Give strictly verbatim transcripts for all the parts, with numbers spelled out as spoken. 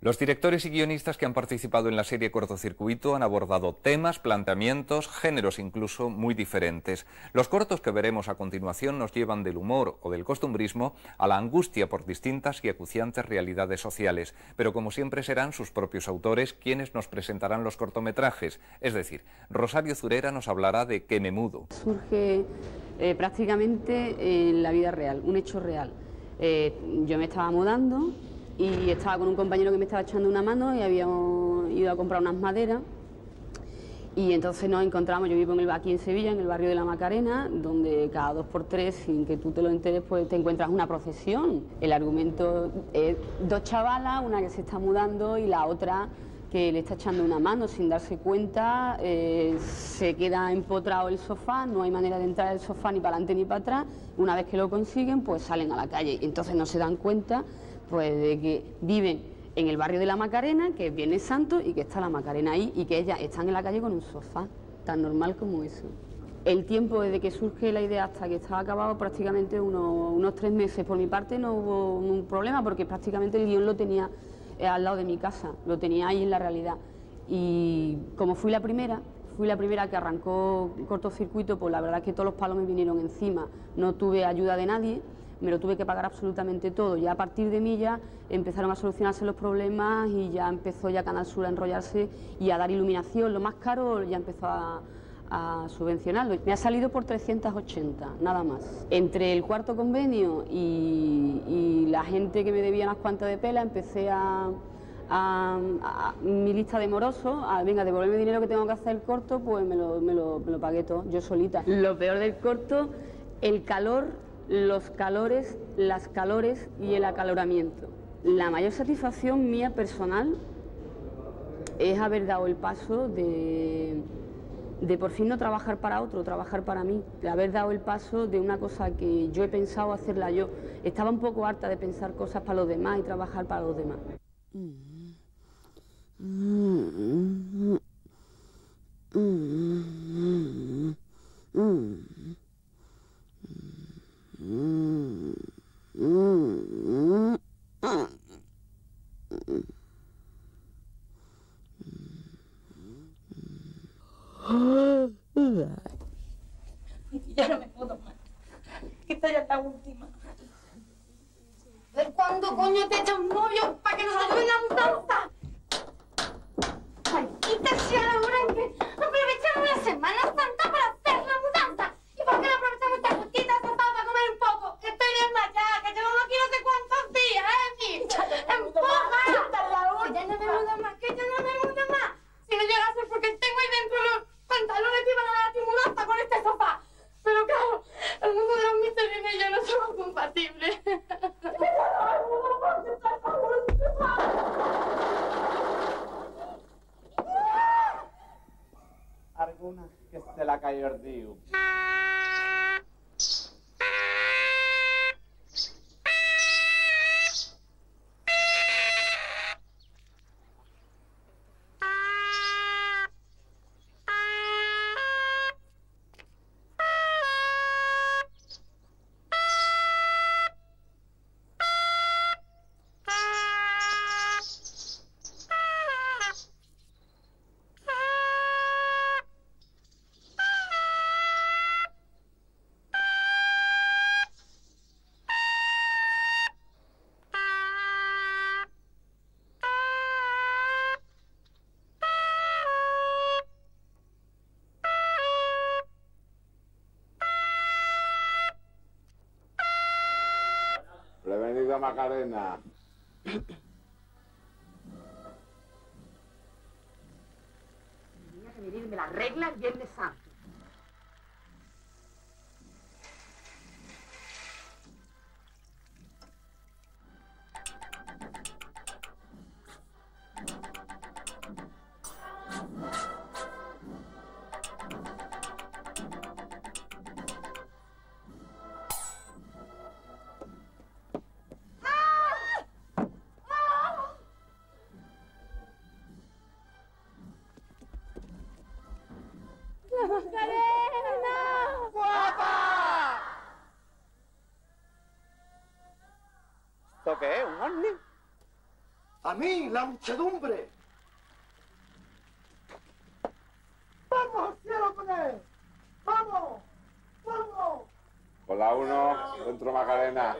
Los directores y guionistas que han participado en la serie Cortocircuito han abordado temas, planteamientos, géneros incluso muy diferentes. Los cortos que veremos a continuación nos llevan del humor o del costumbrismo a la angustia por distintas y acuciantes realidades sociales, pero como siempre serán sus propios autores quienes nos presentarán los cortometrajes, es decir, Rosario Zurera nos hablará de Que me mudo. Surge eh, prácticamente en la vida real, un hecho real. Eh, yo me estaba mudando y estaba con un compañero que me estaba echando una mano y habíamos ido a comprar unas maderas y entonces nos encontramos. Yo vivo en el, aquí en Sevilla, en el barrio de la Macarena, donde cada dos por tres, sin que tú te lo enteres, pues te encuentras una procesión. El argumento es dos chavalas, una que se está mudando y la otra que le está echando una mano sin darse cuenta. Eh, se queda empotrado el sofá, no hay manera de entrar al sofá ni para adelante ni para atrás. Una vez que lo consiguen, pues salen a la calle. Entonces no se dan cuenta pues de que viven en el barrio de la Macarena, que es Viernes Santo y que está la Macarena ahí y que ellas están en la calle con un sofá, tan normal como eso. El tiempo desde que surge la idea hasta que estaba acabado, prácticamente unos, unos tres meses. Por mi parte no hubo un problema porque prácticamente el guión lo tenía eh, al lado de mi casa, lo tenía ahí en la realidad. Y como fui la primera, fui la primera que arrancó Cortocircuito, pues la verdad es que todos los palos me vinieron encima, no tuve ayuda de nadie. Me lo tuve que pagar absolutamente todo. Ya a partir de mí ya empezaron a solucionarse los problemas y ya empezó ya Canal Sur a enrollarse y a dar iluminación. Lo más caro ya empezó a, a subvencionarlo. Me ha salido por trescientos ochenta, nada más. Entre el cuarto convenio y, y la gente que me debía unas cuantas de pela, empecé a, a, a mi lista de morosos, a venga, devolverme dinero que tengo que hacer el corto, pues me lo, me lo, me lo pagué todo, yo solita. Lo peor del corto, el calor, los calores, las calores y el acaloramiento. La mayor satisfacción mía personal es haber dado el paso de, de por fin no trabajar para otro, trabajar para mí, de haber dado el paso de una cosa que yo he pensado hacerla yo. Estaba un poco harta de pensar cosas para los demás y trabajar para los demás. Ya no me puedo más. Esta ya es la última. ¿Pero cuándo coño te echas un novio para que nos ayuden a la mudanza? Maldita sea la hora en que aprovechamos la Semana Santa para hacer la mudanza. ¿Y por qué no aprovechamos esta justita sofá para comer un poco? Que estoy desmayada, que llevamos aquí no sé cuántos días, ¿eh? ¡Empuja! Que ya no me muda más, que ya no me muda más. Si no llega a ser porque tengo ahí dentro los pantalones que iban a dar a tu mudanza con este sofá. Pero claro, el mundo de los misterios y yo no somos compatibles. Alguna que se la cayó el tío. Prevenida Macarena. Tenía que venirme la regla el Viernes Santo. A mí, la muchedumbre. ¡Vamos al cielo con él! ¡Vamos! ¡Vamos! Con la uno, dentro Macarena.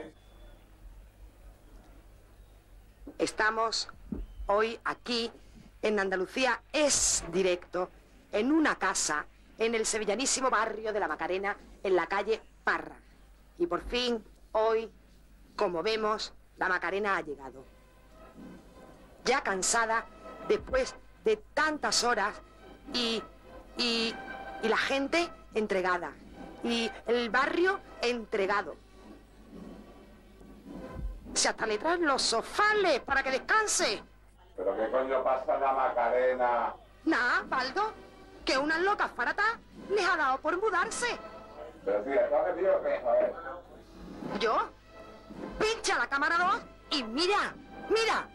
Estamos hoy aquí en Andalucía es directo, en una casa, en el sevillanísimo barrio de la Macarena, en la calle Parra. Y por fin, hoy, como vemos, la Macarena ha llegado. Ya cansada, después de tantas horas, y, y, y la gente entregada, y el barrio entregado. Si hasta le traen los sofales para que descanse. ¿Pero qué coño pasa en la Macarena? Nah, Baldo, que unas locas faratas les ha dado por mudarse. Pero si estás metido, ¿qué, joder? ¿Yo? Pincha la cámara dos y mira, mira.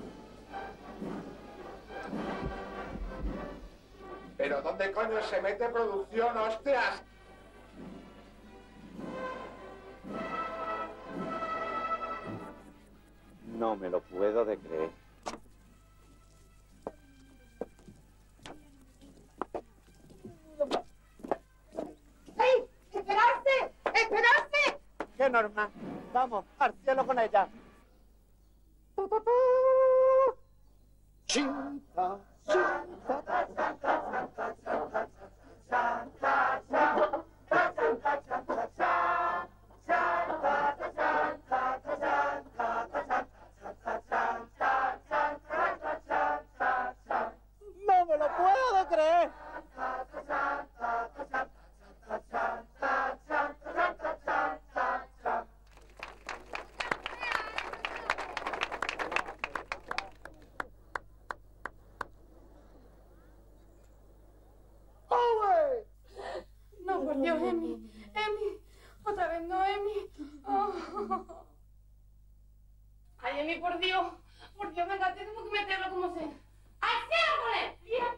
¿Pero dónde coño se mete producción, hostias? No me lo puedo de creer. ¡Ey! ¡Esperarse! ¡Esperarse! ¡Qué normal! Vamos, al cielo con ella. Chinta, chinta. ¡No me lo puedo creer! No, por Dios, Emi. Emi. Otra vez no, Emi. Oh. Ay, Emi, por Dios. Por Dios, venga, tengo que meterlo como sea. ¡Al cielo con él!